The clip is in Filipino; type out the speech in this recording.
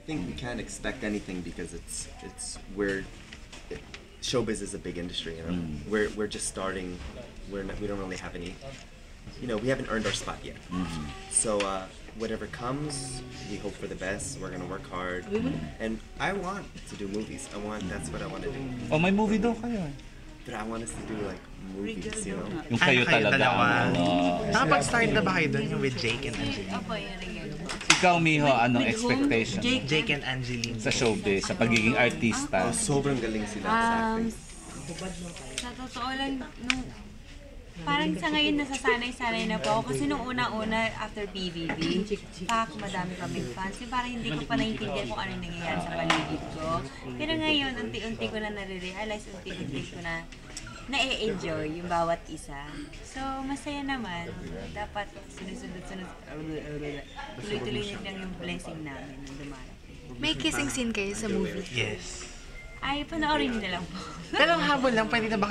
think we can't expect anything because showbiz is a big industry. You know, we're just starting. We don't really have any. You know, we haven't earned our spot yet. So whatever comes, we hope for the best. We're gonna work hard, and I want to do movies. That's what I want to do. Oh, may movie daw kayo. But I want us to do like movies, you know. Yung kayo talaga. Nakapag-start na ba kayo doon yung with Jake and Angeline? Ikaw, Miho, anong expectation Jake and Angeline. sa showbiz, sa pagiging artista? Sobrang galing sila sa acting. Sa totoo lang, parang sa ngayon nasasanay-sanay na po ako kasi nung una-una after PBB, madami kaming fans. Parang hindi ko pa naiintindihan kung anong nangyayari sa paligid ko. Pero ngayon, unti-unti ko na nare-realize, unti-unti ko na na-enjoy yung bawat isa. So, masaya naman. Dapat sunod-sunod, tuloy-tuloy lang yung blessing namin nung dumarating. May kissing scene kayo sa movie? Yes. Ay, panoorin nyo na lang po. Pero habol lang, pwede na ba